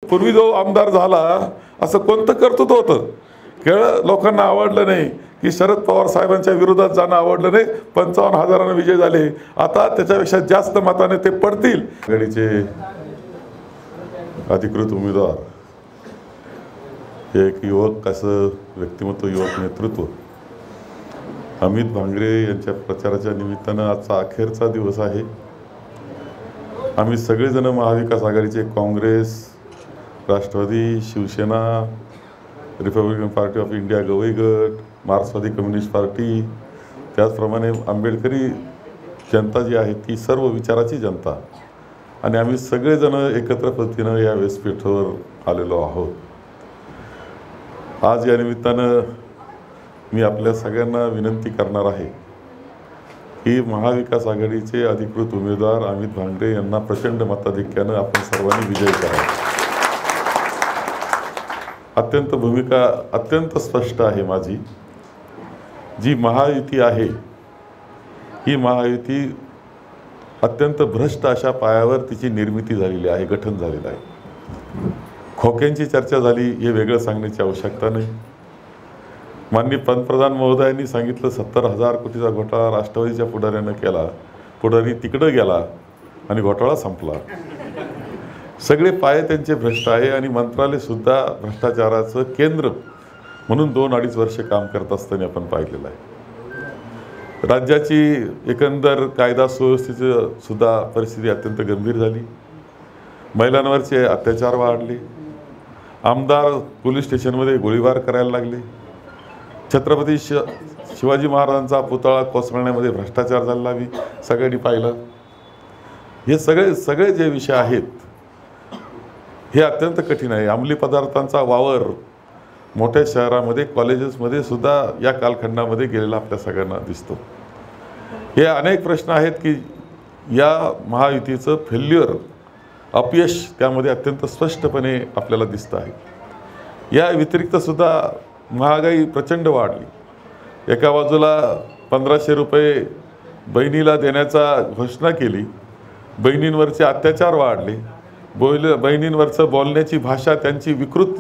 पूर्वी जो आमदार झाला असं कोणतं कर्तृत्व होतं? केवळ लोकांना आवडलं नाही की शरद पवार साहेबांच्या विरोधात जाणं आवडलं नाही, 55,000 विजय झाले. आता त्याच्यापेक्षा जास्त मताने ते पडतील. आघाडीचे अधिकृत उमेदवार हे एक युवक असं व्यक्तिमत्व, युवक नेतृत्व अमित भांगरे यांच्या प्रचाराच्या निमित्तानं आजचा अखेरचा दिवस आहे. आम्ही सगळेजण महाविकास आघाडीचे Congress, Rashtravadi, Shivsena, Republican Party of India Gavai गट, मार्क्सवादी कम्युनिस्ट पार्टी, त्याचप्रमाणे आंबेडकरी जनता जी आहे ती सर्व विचाराची जनता आणि आम्ही सगळेजण एकत्र पद्धतीनं या व्यासपीठावर आलेलो आहोत. आज या निमित्तानं मी आपल्या सगळ्यांना विनंती करणार आहे की महाविकास आघाडीचे अधिकृत उमेदवार अमित भांगरे यांना प्रचंड मताधिक्यानं आपण सर्वांनी विजय करा. भूमिका अत्यंत स्पष्ट आहे माझी. जी महायुती आहे ही महायुती अत्यंत भ्रष्ट अशा पायावर तिची निर्मिती झालेली आहे, गठन झालेलं आहे. खोक्यांची चर्चा झाली हे वेगळं सांगण्याची आवश्यकता नाही. माननीय पंतप्रधान महोदयांनी सांगितलं 70,000 कोटीचा घोटाळा राष्ट्रवादीच्या पुढाऱ्यानं केला. पुढारी तिकडं गेला आणि घोटाळा संपला. सगळे पाये त्यांचे भ्रष्ट आहे आणि मंत्रालय सुद्धा भ्रष्टाचाराचं केंद्र म्हणून 2-2.5 वर्ष काम करत असताना आपण पाहिलेलं आहे. राज्याची एकंदर कायदा सुव्यवस्थेचं सुद्धा परिस्थिती अत्यंत गंभीर झाली. महिलांवरचे अत्याचार वाढले. आमदार पोलीस स्टेशनमध्ये गोळीबार करायला लागले. छत्रपती शिवाजी महाराजांचा पुतळा कोसळण्यामध्ये भ्रष्टाचार झाला मी सगळ्यांनी पाहिलं. हे सगळे जे विषय आहेत हे अत्यंत कठीण आहे. अंमली पदार्थांचा वावर मोठ्या शहरामध्ये, कॉलेजेसमध्ये सुद्धा या कालखंडामध्ये गेलेला आपल्या सगळ्यांना दिसतो. हे अनेक प्रश्न आहेत की या महायुतीचं फेल्युअर, अपयश त्यामध्ये अत्यंत स्पष्टपणे आपल्याला दिसतं आहे. या व्यतिरिक्त सुद्धा महागाई प्रचंड वाढली. एका बाजूला 1,500 रुपये बहिणीला देण्याचा घोषणा केली. बहिणींवरचे अत्याचार वाढले. बहिणींवरचं बोलण्याची भाषा त्यांची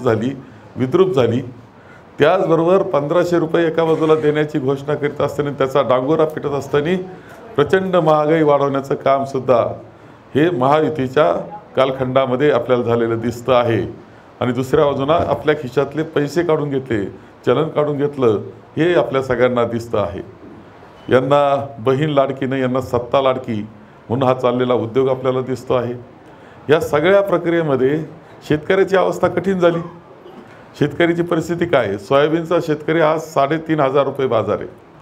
विद्रूप झाली. त्याचबरोबर 1,500 रुपये एका बाजूला देण्याची घोषणा करीत असताना त्याचा डांगोरा पिटत असताना प्रचंड महागाई वाढवण्याचं कामसुद्धा हे महायुतीच्या कालखंडामध्ये आपल्याला झालेलं दिसतं आहे. आणि दुसऱ्या बाजूला आपल्या खिशातले पैसे काढून घेतले, चलन काढून घेतलं हे आपल्या सगळ्यांना दिसतं आहे. यांना बहीण लाडकी नाही, यांना सत्ता लाडकी म्हणून हा चाललेला उद्योग आपल्याला दिसतो आहे. या सगळ्या प्रक्रियेमध्ये शेतकऱ्याची अवस्था कठीण झाली. शेतकऱ्याची परिस्थिती काय आहे? सोयाबीनचा शेतकरी आज 3,500 रुपये बाजार आहे.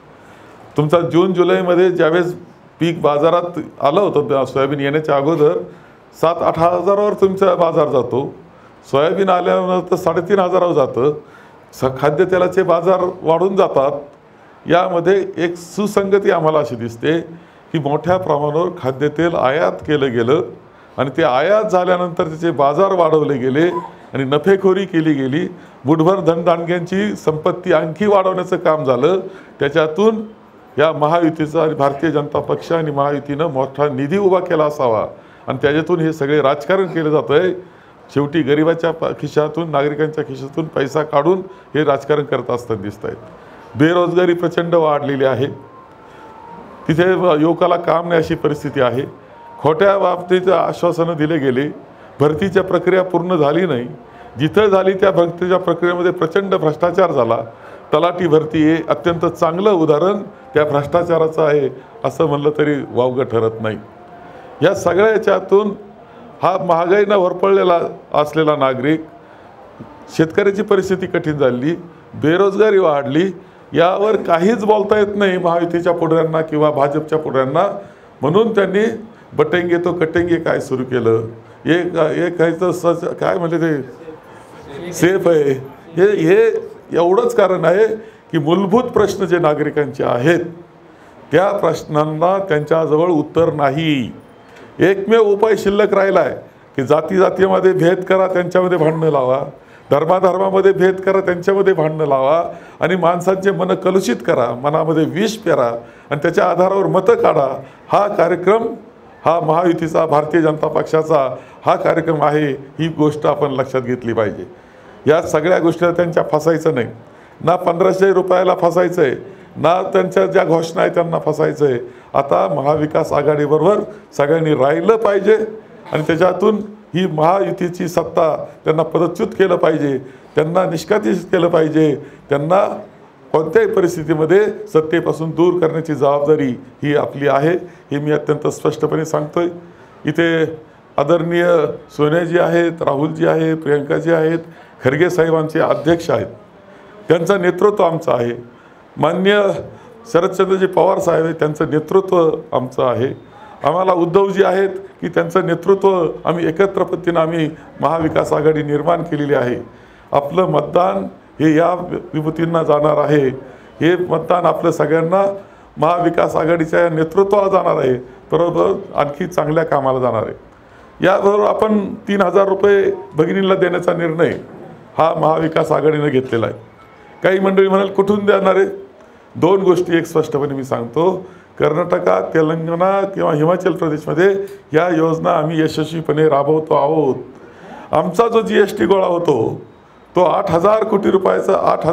तुमचा जून-जुलैमध्ये ज्यावेळेस पीक बाजारात आलं होतं, सोयाबीन येण्याच्या अगोदर 7-8 हजारावर तुमचा बाजार जातो. सोयाबीन आल्यानंतर 3,500 जातं. खाद्यतेलाचे बाजार वाढून जातात. यामध्ये एक सुसंगती आम्हाला अशी दिसते की मोठ्या प्रमाणावर खाद्यतेल आयात केलं गेलं आणि ते आयात झाल्यानंतर त्याचे बाजार वाढवले गेले आणि नफेखोरी केली गेली. बुटभर धनदांडग्यांची संपत्ती आणखी वाढवण्याचं काम झालं. त्याच्यातून या महायुतीचा आणि भारतीय जनता पक्ष आणि महायुतीनं मोठा निधी उभा केला असावा आणि त्याच्यातून हे सगळे राजकारण केलं जातं आहे. शेवटी गरिबाच्या खिशातून, नागरिकांच्या खिशातून पैसा काढून हे राजकारण करत असताना दिसत आहेत. बेरोजगारी प्रचंड वाढलेली आहे. तिथे युवकाला काम नाही अशी परिस्थिती आहे. खोट्या बाबतीत आश्वासनं दिले गेले. भरतीच्या प्रक्रिया पूर्ण झाली नाही. जिथं झाली त्या भरतीच्या प्रक्रियेमध्ये प्रचंड भ्रष्टाचार झाला. तलाठी भरती हे अत्यंत चांगलं उदाहरण त्या भ्रष्टाचाराचं आहे असं म्हणलं तरी वावगं ठरत नाही. या सगळ्या याच्यातून हा महागाईनं होरपळलेला असलेला नागरिक, शेतकऱ्याची परिस्थिती कठीण झाली, बेरोजगारी वाढली. यावर काहीच बोलता येत नाही महायुतीच्या पुढाऱ्यांना किंवा भाजपच्या पुढाऱ्यांना. म्हणून त्यांनी बटेंगे तो कटेंगे काय सुरू केलं. एक काय म्हणजे ते सेफ आहे. हे एवढंच कारण आहे की मूलभूत प्रश्न जे नागरिकांचे आहेत त्या प्रश्नांना त्यांच्याजवळ उत्तर नाही. एकमेव उपाय शिल्लक राहिला आहे की जातीमध्ये भेद करा, त्यांच्यामध्ये भांडणं लावा. धर्मामध्ये भेद करा, त्यांच्यामध्ये भांडणं लावा आणि माणसांचे मन कलुषित करा, मनामध्ये विष पेरा आणि त्याच्या आधारावर मतं काढा. हा कार्यक्रम हा महायुतीचा, भारतीय जनता पक्षाचा हा कार्यक्रम आहे, ही गोष्ट आपण लक्षात घेतली पाहिजे. या सगळ्या गोष्टीला त्यांच्या फसायचं नाही. ना 1500 रुपयाला फसायचं आहे, ना त्यांच्या ज्या घोषणा आहेत त्यांना फसायचं आहे. आता महाविकास आघाडीबरोबर सगळ्यांनी राहिलं पाहिजे आणि त्याच्यातून ही महायुतीची सत्ता त्यांना पदच्युत केलं पाहिजे, त्यांना निष्कासित केलं पाहिजे. त्यांना कोणत्याही परिस्थितीमध्ये सत्तेपासून दूर करण्याची जबाबदारी ही आपली आहे, हे मी अत्यंत स्पष्टपणे सांगतोय. इथे आदरणीय सोनियाजी आहेत, राहुलजी आहे, प्रियंकाजी आहेत, खरगे साहेब आमचे अध्यक्ष आहेत, त्यांचं नेतृत्व आमचं आहे. माननीय शरदचंद्रजी पवार साहेब आहेत, त्यांचं नेतृत्व आमचं आहे. आम्हाला उद्धवजी आहेत की त्यांचं नेतृत्व आम्ही एकत्र पद्धतीनं आम्ही महाविकास आघाडी निर्माण केलेली आहे. आपलं मतदान हे या विभूतींना जाणार आहे. हे मतदान आपलं सगळ्यांना महाविकास आघाडीच्या या नेतृत्वाला जाणार आहे, बरोबर आणखी चांगल्या कामाला जाणार आहे. याबरोबर आपण 3000 रुपये भगिनींना देण्याचा निर्णय हा महाविकास आघाडीनं घेतलेला आहे. काही मंडळी म्हणाल कुठून देणार आहे? दोन गोष्टी एक स्पष्टपणे मी सांगतो. कर्नाटकात, तेलंगणा किंवा हिमाचल प्रदेशमध्ये या योजना आम्ही यशस्वीपणे राबवतो आहोत. आमचा जो GST गोळा होतो तो 8,000 कोटी रुपयाचा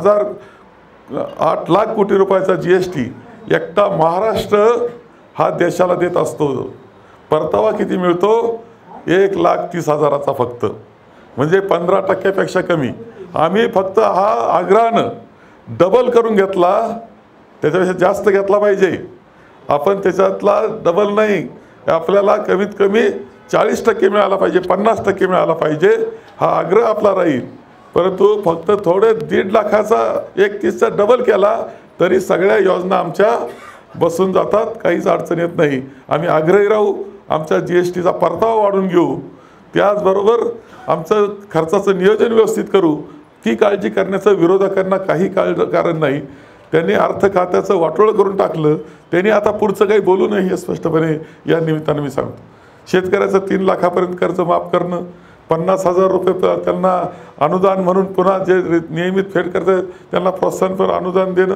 8 लाख कोटी रुपयाचा GST एकटा महाराष्ट्र हा देशाला देत असतो. परतावा किती मिळतो? 1,30,000चा फक्त, म्हणजे 15% कमी. आम्ही फक्त हा आग्रहानं डबल करून घेतला, त्याच्यापेक्षा जास्त घेतला पाहिजे. आपण त्याच्यातला डबल नाही, आपल्याला कमीत कमी 40% मिळाला पाहिजे, 50% मिळाला पाहिजे, हा आग्रह आपला राहील. परंतु फक्त थोडे 1.5 लाखाचा 31चा डबल केला तरी सगळ्या योजना आमच्या बसून जातात, काहीच अडचण येत नाही. आम्ही आग्रही राहू, आमच्या GSTचा परतावा वाढून घेऊ, त्याचबरोबर आमचं खर्चाचं नियोजन व्यवस्थित करू. ती काळजी करण्याचं विरोधकांना काही कारण नाही. त्यांनी अर्थ खात्याचं वाटोळं करून टाकलं, त्यांनी आता पुढचं काही बोलू नये हे स्पष्टपणे या निमित्तानं मी सांगतो. शेतकऱ्याचं 3 लाखापर्यंत कर्ज माफ करणं, 50,000 रुपये त्यांना अनुदान म्हणून पुन्हा जे नियमित फेड करतात त्यांना प्रोत्साहनपर अनुदान देणं,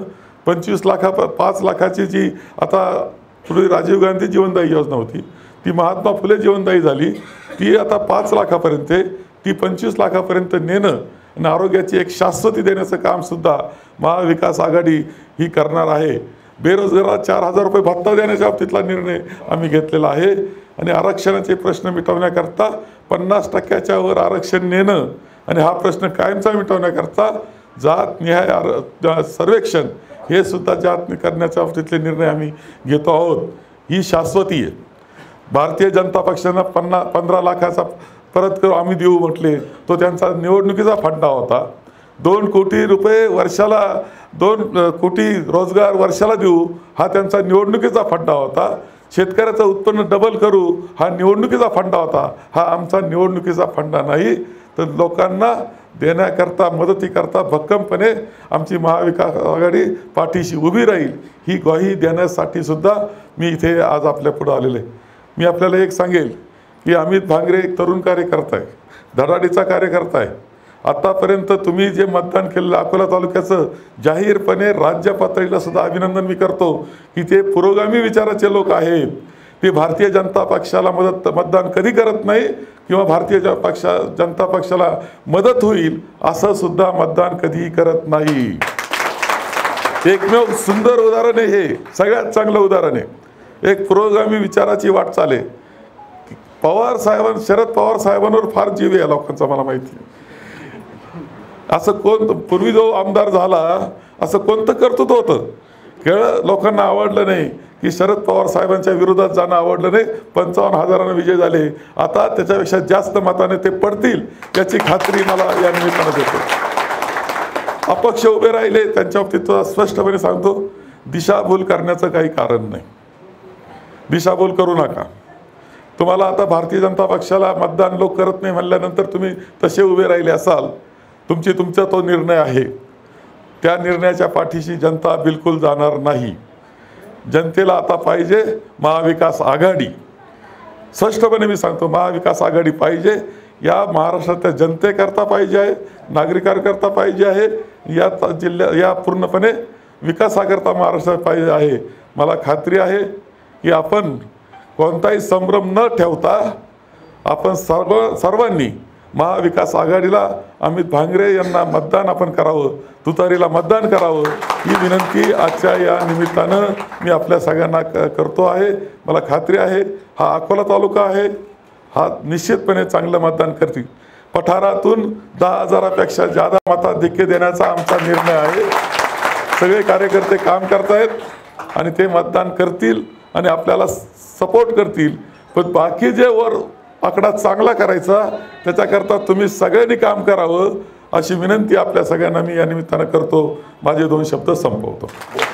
5 लाखाची जी आता पूर्वी राजीव गांधी जीवनदायी योजना होती ती महात्मा फुले जीवनदायी झाली, ती आता 5 लाखापर्यंत आहे, ती 25 लाखापर्यंत नेणं आणि आरोग्याची एक शाश्वती देण्याचं कामसुद्धा महाविकास आघाडी ही करणार आहे. बेरोजगाराला 4,000 रुपये भत्ता देण्याच्या बाबतीतला निर्णय आम्ही घेतलेला आहे. आणि आरक्षणाचे प्रश्न मिटवण्याकरता 50%च्या वर आरक्षण नेणं आणि हा प्रश्न कायमचा मिटवण्याकरता जातनिहाय सर्वेक्षण हे सुद्धा जात करण्याच्या बाबतीतले निर्णय आम्ही घेतो आहोत. ही शाश्वती आहे. भारतीय जनता पक्षानं 15 लाखाचा परत करू आम्ही देऊ म्हटले, तो त्यांचा निवडणुकीचा फंडा होता. 2 कोटी रुपये वर्षाला, 2 कोटी रोजगार वर्षाला देऊ हा त्यांचा निवडणुकीचा फंडा होता. शेतकऱ्याचं उत्पन्न डबल करू हा निवडणुकीचा फंडा होता. हा आमचा निवडणुकीचा फंडा नाही, तर लोकांना देण्याकरता मदतीकरता भक्कमपणे आमची महाविकास आघाडी पाठीशी उभी राहील, ही ग्वाही देण्यासाठी सुद्धा मी इथे आज आपल्या पुढे आलेले. मी आपल्याला एक सांगेल की अमित भांगरे एक तरुण कार्यकर्ता आहे, धडाडीचा कार्यकर्ता आहे. आतापर्यंत तुम्ही जे मतदान केलेलं अकोला तालुक्याचं जाहीरपणे राज्य पातळीला सुद्धा अभिनंदन मी करतो की ते पुरोगामी विचाराचे लोक आहेत. ते भारतीय जनता पक्षाला मतदान कधी करत नाही किंवा भारतीय जनता पक्षाला मदत होईल असं सुद्धा मतदान कधीही करत नाही. एकमेव सुंदर उदाहरण आहे हे, सगळ्यात चांगलं उदाहरण आहे. एक पुरोगामी विचाराची वाटचाल आहे. शरद पवार साहेबांवर फार जीव आहे लोकांचा, मला माहिती आहे. असं कोण पूर्वी जो आमदार झाला असं कोणतं कर्तृत्व होतं? केवळ लोकांना आवडलं नाही की शरद पवार साहेबांच्या विरोधात जाणं आवडलं नाही. 55,000 विजय झाले. आता त्याच्यापेक्षा जास्त मताने ते पडतील याची खात्री मला या निमित्तानं देतो. अपक्ष उभे राहिले त्यांच्या बाबतीत स्पष्टपणे सांगतो, दिशाभूल करण्याचं काही कारण नाही. दिशाभूल करू नका. तुम्हाला आता भारतीय जनता पक्षाला मतदान लोक करत नाही म्हणल्यानंतर तुम्ही तसे उभे राहिले असाल, तुमचा तो निर्णय आहे. त्या निर्णयाच्या पाठीशी जनता बिलकुल जाणार नाही. जनतेला आता पाहिजे महाविकास आघाडी. स्पष्टपणे मी सांगतो, महाविकास आघाडी पाहिजे. या महाराष्ट्रातल्या जनतेकरता पाहिजे आहे, नागरिकांकरता पाहिजे आहे, या पूर्णपणे विकासाकरता महाराष्ट्रात पाहिजे आहे. मला खात्री आहे की आपण कोणताही संभ्रम न ठेवता आपण सर्वांनी महाविकास आघाडीला अमित भांगरे यांना मतदान आपण करावं, तुतारीला मतदान करावं, ही विनंती आजच्या या निमित्तानं मी आपल्या सगळ्यांना करतो आहे. मला खात्री आहे हा अकोला तालुका आहे, हा निश्चितपणे चांगलं मतदान करतील. पठारातून 10,000पेक्षा जादा मताधिक्य देण्याचा आमचा निर्णय आहे. सगळे कार्यकर्ते काम करतायत आणि ते मतदान करतील आणि आपल्याला सपोर्ट करतील. पण बाकी जे वर आकडा चांगला करायचा त्याच्याकरता तुम्ही सगळ्यांनी काम करावं अशी विनंती आपल्या सगळ्यांना मी या निमित्तानं करतो. माझे 2 शब्द संपवतो.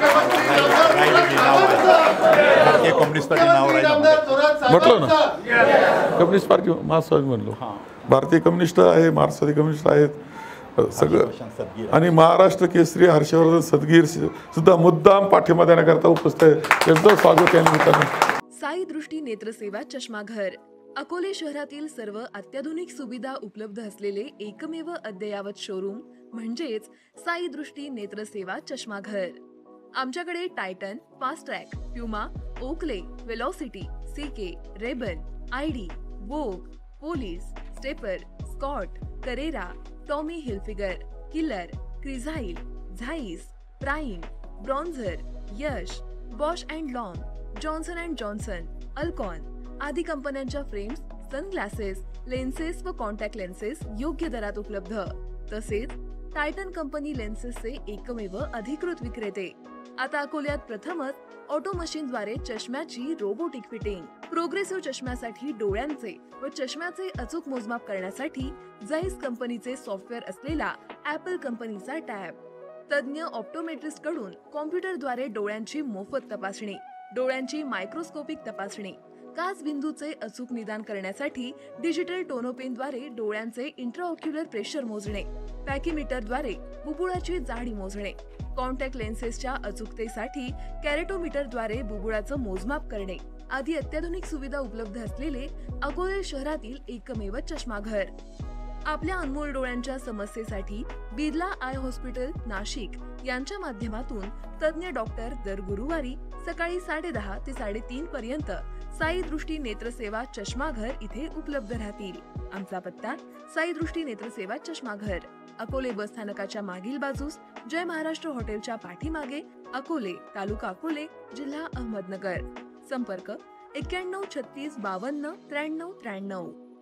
म्हटलं ना, कम्युनिस्ट पार्टी मार्क्सवादी म्हणलो, भारतीय कम्युनिस्ट आहे, मार्क्सवादी कम्युनिस्ट आहेत सगळं, आणि महाराष्ट्र केसरी हर्षवर्धन सदगीर सुद्धा मुद्दाम पाठिंबा देण्याकरता उपस्थित आहे. त्यांचं स्वागत या निमित्तानं. साई दृष्टी नेत्रसेवा चष्माघर अकोले शहरातील सर्व अत्याधुनिक सुविधा उपलब्ध असलेले एकमेव अद्ययावत शोरूम म्हणजेच साई दृष्टी नेत्रसेवा चष्माघर. आमच्याकडे Titan, Fastrack, Puma, Oakley, Velocity, CK, Rayban, ID, Vogue, Police, Stepper, Scott, Carrera, Tommy Hilfiger, Killer, Crizal, Zeiss, Prime, Bronzer, Yash, Bausch and Lomb, Johnson and Johnson, Alcon आदी कंपन्यांच्या फ्रेम्स, सनग्लासेस, लेन्सेस व contact lenses योग्य दरात उपलब्ध. तसेच Titan company लेन्सेसचे एकमेव अधिकृत विक्रेते. आता अकोल्यात प्रथमच ऑटो मशीनद्वारे चष्म्याची रोबोटिक फिटिंग. प्रोग्रेसिव्ह चष्म्यासाठी डोळ्यांचे व चष्म्याचे अचूक मोजमाप करण्यासाठी जाईस कंपनीचे सॉफ्टवेअर असलेला ॲपल कंपनीचा टॅब. तज्ञ ऑप्टोमेट्रिस्ट कडून कॉम्प्युटरद्वारे डोळ्यांची मोफत तपासणी, डोळ्यांची मायक्रोस्कोपिक तपासणी, काच बिंदूचे अचूक निदान करण्यासाठी डिजिटल टोनोपेनद्वारे डोळ्यांचे इंट्राऑक्युलर प्रेशर मोजणे, पॅकीमीटरद्वारे बुबुळाची जाडी मोजणे, कॉन्टॅक्ट लेन्सेसच्या अचूकतेसाठी कॅरेटोमीटरद्वारे बुबुळाचं मोजमाप करणे आदी अत्याधुनिक सुविधा उपलब्ध असलेले अकोले शहरातील एकमेव चष्माघर. आपल्या अनमोल डोळ्यांच्या समस्येसाठी बिर्ला आय हॉस्पिटल नाशिक यांच्या माध्यमातून तज्ञ डॉक्टर दर गुरुवारी सकाळी 10:30 ते 3:30 पर्यंत साई दृष्टी नेत्रसेवा चष्माघर इथे उपलब्ध राहतील. आमचा पत्ता साई दृष्टी नेत्रसेवा चष्माघर, अकोले बस स्थानकाच्या मागील बाजूस, जय महाराष्ट्र हॉटेलच्या पाठीमागे, अकोले, तालुका अकोले, जिल्हा अहमदनगर. संपर्क 91 36 52 93 93.